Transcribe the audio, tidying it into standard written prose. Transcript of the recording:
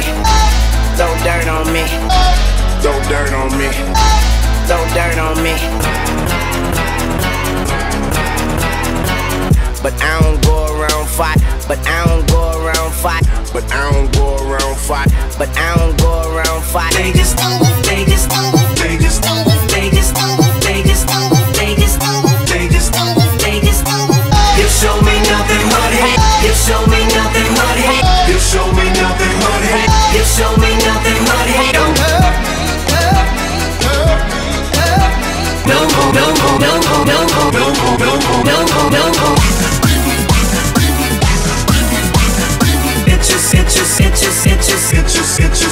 me. Throw dirt on me. Throw dirt on me. Throw dirt on me. But I don't go around fight. But I don't go around fight. But I don't go around fight. But I don't go around fight. They just they just they just they just they just they just they just they just you show me nothing but hate. You show me nothing but hate. You show me nothing but hate. You show me nothing but hate. Don't hurt me, hurt me, hurt me, hurt me. No more, no more, no more, no more, no more, no more, no more, no more. It just